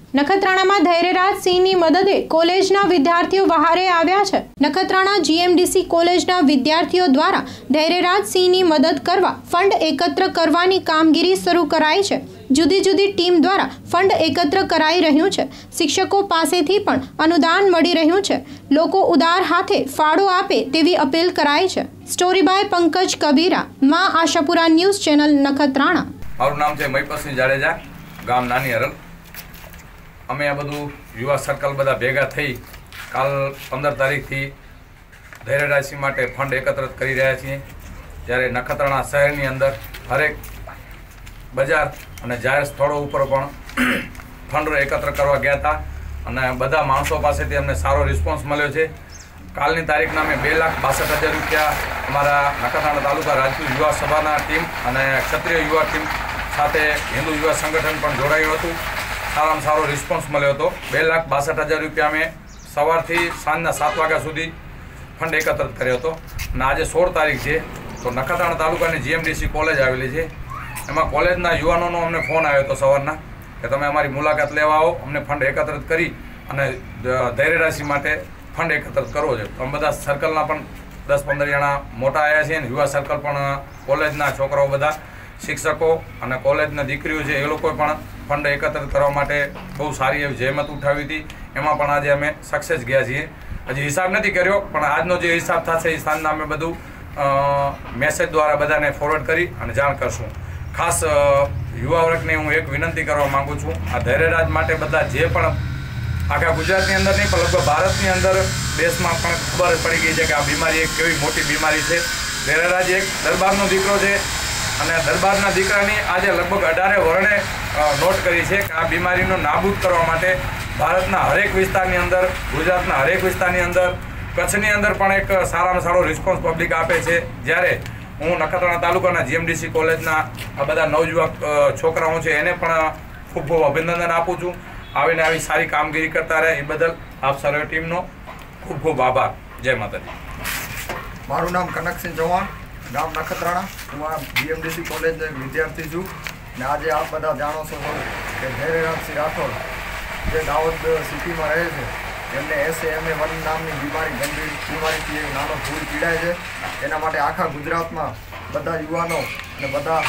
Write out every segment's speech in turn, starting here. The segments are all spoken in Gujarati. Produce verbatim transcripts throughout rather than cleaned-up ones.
નખત્રાણામાં ધૈર્યરાજ સિંહની મદદે કોલેજના વિદ્યાર્થીઓ વહારે આવ્યા છે। નખત્રાણા જીએમડીસી કોલેજના વિદ્યાર્થીઓ દ્વારા ધૈર્યરાજ સિંહની મદદ કરવા ફંડ એકત્ર કરવાની કામગીરી શરૂ કરાઈ છે। જુદી જુદી ટીમ દ્વારા ફંડ એકત્ર કરાઈ રહ્યું છે। શિક્ષકો પાસેથી પણ અનુદાન મળી રહ્યું છે। લોકો ઉદાર હાથે ફાળો આપે તેવી અપીલ કરાઈ છે। સ્ટોરી બાય પંકજ કબીરા, માં આશાપુરા ન્યૂઝ ચેનલ, નખત્રાણા। મારું નામ છે મહિપતસિંહ જાડેજા, ગામ નાની હરલ। અમે આ બધું યુવા સર્કલ બધા ભેગા થઈ કાલ પંદર તારીખથી ધૈર્યરાજસિંહ માટે ફંડ એકત્રિત કરી રહ્યા છીએ। જ્યારે નખત્રાણા શહેરની અંદર હરેક બજાર અને જાહેર સ્થળો ઉપર પણ ફંડ એકત્ર કરવા ગયા હતા અને બધા માણસો પાસેથી અમને સારો રિસ્પોન્સ મળ્યો છે। કાલની તારીખના અમે બે લાખ બાસઠ હજાર રૂપિયા અમારા નખત્રાણા તાલુકા રાજપૂત યુવા સભાના ટીમ અને ક્ષત્રિય યુવા ટીમ સાથે હિન્દુ યુવા સંગઠન પણ જોડાયું હતું। સારામાં સારો રિસ્પોન્સ મળ્યો હતો। બે લાખ બાસઠ હજાર રૂપિયા અમે સવારથી સાંજના સાત વાગ્યા સુધી ફંડ એકત્રિત કર્યો હતો અને આજે સોળ તારીખ છે તો નખત્રાણા તાલુકાની જીએમડીસી કોલેજ આવેલી છે। એમાં કોલેજના યુવાનોનો અમને ફોન આવ્યો હતો સવારના કે તમે અમારી મુલાકાત લેવા આવો, અમને ફંડ એકત્રિત કરી અને ધૈર્યરાજસિંહ માટે ફંડ એકત્રિત કરવો છે। અમે બધા સર્કલના પણ દસ પંદર જણા મોટા આવ્યા છીએ અને યુવા સર્કલ પણ કોલેજના છોકરાઓ બધા શિક્ષકો અને કોલેજના દીકરીઓ છે એ લોકો પણ ફંડ એકત્રિત કરવા માટે બહુ સારી એવી જહેમત ઉઠાવી હતી। એમાં પણ આજે અમે સક્સેસ ગયા છીએ। હજી હિસાબ નથી કર્યો પણ આજનો જે હિસાબ થશે એ સાંજના અમે બધું મેસેજ દ્વારા બધાને ફોરવર્ડ કરી અને જાણ કરશું। ખાસ યુવા વર્ગને હું એક વિનંતી કરવા માગું છું, આ ધૈર્યરાજ માટે બધા જે પણ આખા ગુજરાતની અંદર નહીં પણ લગભગ ભારતની અંદર દેશમાં પણ ખબર પડી ગઈ છે કે આ બીમારી એક કેવી મોટી બીમારી છે। ધૈર્યરાજ એક દરબારનો દીકરો છે અને દરબારના દીકરાની આજે લગભગ અઢારે વર્ણે નોટ કરી છે કે આ બીમારીનો નાબૂદ કરવા માટે ભારતના હરેક વિસ્તારની અંદર, ગુજરાતના હરેક વિસ્તારની અંદર, કચ્છની અંદર પણ એક સારામાં સારો રિસ્પોન્સ પબ્લિક આપે છે। જ્યારે હું નખત્રાણા તાલુકાના જીએમડીસી કોલેજના આ બધા નવયુવક છોકરાઓ છે એને પણ ખૂબ ખૂબ અભિનંદન આપું છું। આવીને આવી સારી કામગીરી કરતા રહે એ બદલ આપ સર્વે ટીમનો ખૂબ ખૂબ આભાર। જય માતાજી। મારું નામ કનકસિંહ ચૌહાણ, ગામ નખત્રાણા। હું આ જીએમડીસી કોલેજનો એક વિદ્યાર્થી છું ને આજે આપ બધા જાણો છો કે ધૈર્યરાજસિંહ રાઠોડ જે દાહોદ સિટીમાં રહે છે એમને એસએએમએ વન નામની બીમારી, ગંભીર બીમારીથી એક નાનો ભૂલ પીડાય છે। એના માટે આખા ગુજરાતમાં બધા યુવાનો અને બધા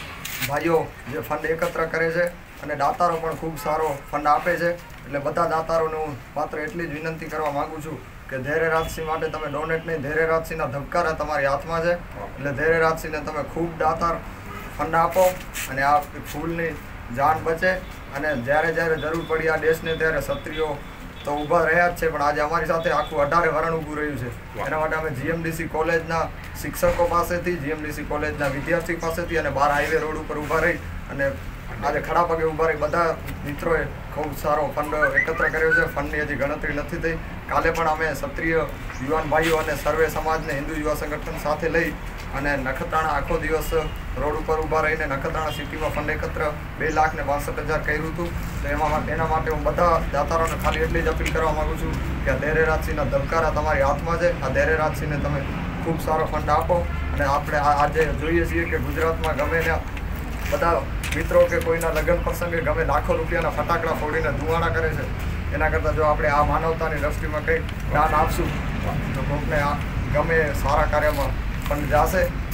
ભાઈઓ જે ફંડ એકત્ર કરે છે અને દાતારો પણ ખૂબ સારો ફંડ આપે છે। એટલે બધા દાતારોને હું માત્ર એટલી જ વિનંતી કરવા માગું છું કે ધૈર્યરાજસિંહ માટે તમે ડોનેટ નહીં, ધૈર્યરાજસિંહના ધબકારા તમારી હાથમાં છે। એટલે ધૈર્યરાજસિંહને તમે ખૂબ દાતાર ફંડ આપો અને આ ફૂલની જાન બચે। અને જ્યારે જ્યારે જરૂર પડી આ દેશને ત્યારે ક્ષત્રિયો તો ઊભા રહ્યા જ છે પણ આજે અમારી સાથે આખું અઢારે વરણ ઊભું રહ્યું છે। એના માટે અમે જીએમડીસી કોલેજના શિક્ષકો પાસેથી, જીએમડીસી કોલેજના વિદ્યાર્થી પાસેથી અને બાર હાઈવે રોડ ઉપર ઊભા રહી અને આજે ખડા પગે ઊભા રહી બધા મિત્રોએ ખૂબ સારો ફંડ એકત્ર કર્યો છે। ફંડની હજી ગણતરી નથી થઈ। કાલે પણ અમે ક્ષત્રિય યુવાન ભાઈઓ અને સર્વે સમાજને હિન્દુ યુવા સંગઠન સાથે લઈ અને નખત્રાણા આખો દિવસ રોડ ઉપર ઊભા રહીને નખત્રાણા સિટીમાં ફંડ એકત્ર બે લાખ ને બાસઠ હજાર કર્યું હતું। તો એમાં એના માટે હું બધા દાતારોને ખાલી એટલી જ અપીલ કરવા માગું છું કે આ ધૈર્યરાજસિંહના ધબકારા તમારી હાથમાં છે। આ ધૈર્યરાજસિંહને તમે ખૂબ સારો ફંડ આપો અને આપણે આજે જોઈએ છીએ કે ગુજરાતમાં ગમે ને બધા મિત્રો કે કોઈના લગ્ન પ્રસંગે ગમે લાખો રૂપિયાના ફટાકડા ફોડીને ધુવાણા કરે છે। એના કરતાં જો આપણે આ માનવતાની દ્રષ્ટિમાં કંઈક દાન આપશું તો કોઈકને આ ગમે સારા કાર્યમાં ફંડ જશે।